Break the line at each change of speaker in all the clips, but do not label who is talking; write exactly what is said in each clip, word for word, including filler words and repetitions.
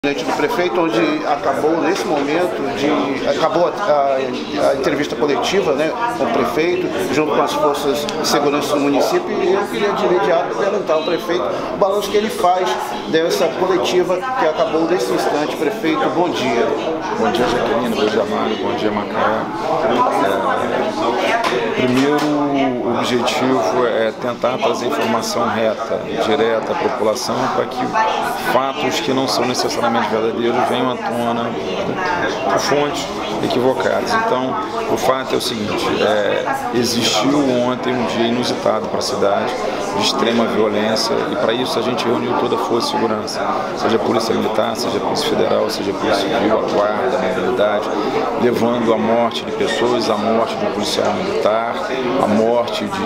Do prefeito, onde acabou nesse momento de acabou a, a, a entrevista coletiva, né, com o prefeito, junto com as forças de segurança do município, e eu queria de imediato perguntar ao prefeito o balanço que ele faz dessa coletiva que acabou nesse instante. Prefeito, bom dia.
Bom dia, Jaqueline, bom dia, Mário, bom dia, Macaé. É, primeiro, o objetivo é tentar trazer informação reta, direta à população, para que fatos que não são necessariamente verdadeiros venham à tona por fontes equivocadas. Então, o fato é o seguinte, é, existiu ontem um dia inusitado para a cidade, de extrema violência, e para isso a gente reuniu toda a força de segurança, seja a Polícia Militar, seja a Polícia Federal, seja a Polícia Civil, a Guarda, a Mobilidade, levando a morte de pessoas, a morte de um policial militar, a morte de,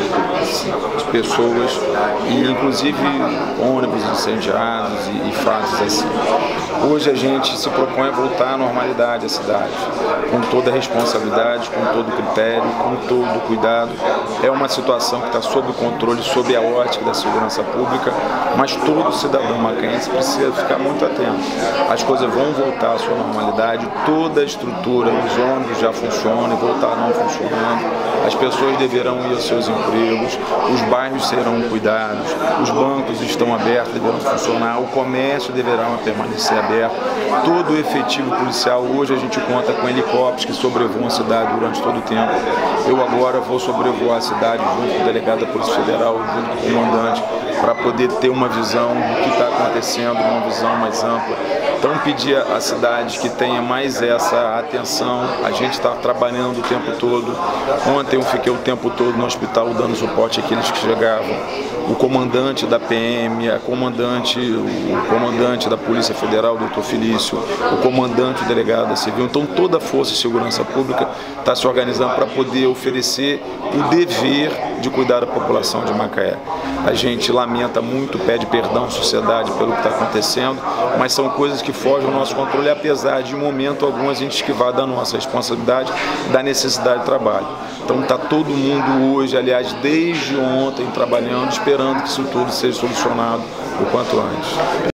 de, de pessoas, e inclusive ônibus incendiados e, e fatos assim. Hoje a gente se propõe a voltar à normalidade à cidade, com toda a responsabilidade, com todo o critério, com todo o cuidado. É uma situação que está sob controle, sob a ótica da segurança pública, mas todo cidadão macaense precisa ficar muito atento. As coisas vão voltar à sua normalidade, toda a estrutura, os ônibus já funcionam e voltarão funcionando, as pessoas deverão ir aos seus empregos, os bairros serão cuidados, os bancos estão abertos, deverão funcionar, o comércio deverá permanecer aberto, todo o efetivo policial, hoje a gente conta com helicópteros que sobrevoam a cidade durante todo o tempo. Eu agora vou sobrevoar a cidade junto com o delegado da Polícia Federal, junto com o comandante, para poder ter uma visão do que está acontecendo, uma visão mais ampla. Então pedir à cidade que tenha mais essa atenção, a gente está trabalhando o tempo todo. Ontem eu fiquei o tempo todo no hospital dando suporte àqueles que chegavam. O comandante da P M, a comandante, o comandante da Polícia Federal, doutor Felício, o comandante o delegado da Civil. Então toda a Força de Segurança Pública está se organizando para poder oferecer o dever de cuidar da população de Macaé. A gente lamenta muito, pede perdão à sociedade pelo que está acontecendo, mas são coisas que fogem ao nosso controle, apesar de, em momento algum, a gente esquivar da nossa responsabilidade, da necessidade de trabalho. Então está todo mundo hoje, aliás, desde ontem, trabalhando, esperando que isso tudo seja solucionado o quanto antes.